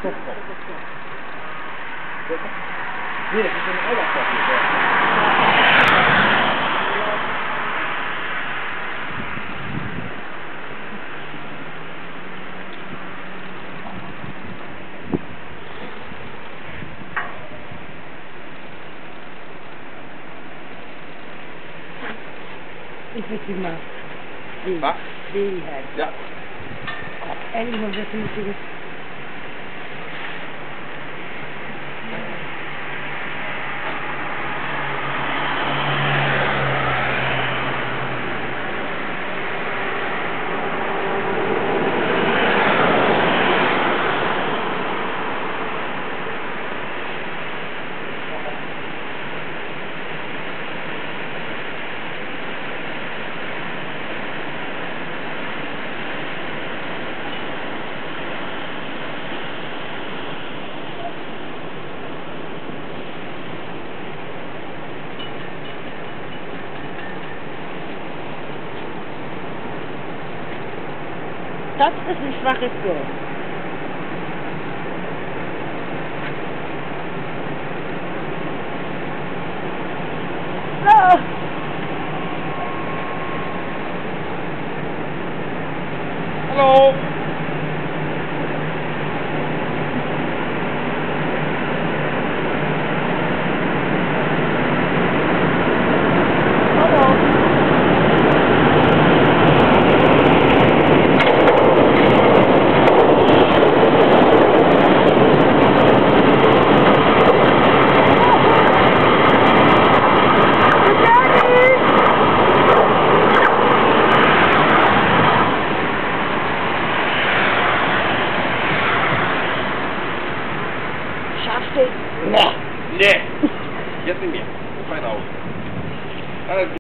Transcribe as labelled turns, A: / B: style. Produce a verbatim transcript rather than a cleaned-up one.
A: Nee, das ist ein Eilerstoff.
B: Ich will sie mal sehen.
A: Was?
B: Sehen halt.
A: Ja.
B: Endlich mal was Vernünftiges. Das ist ein schwaches Girl. Ah.
A: Hallo.
B: Schaffst du? Nee.
A: Nee. Jetzt nicht mehr. Fein aus.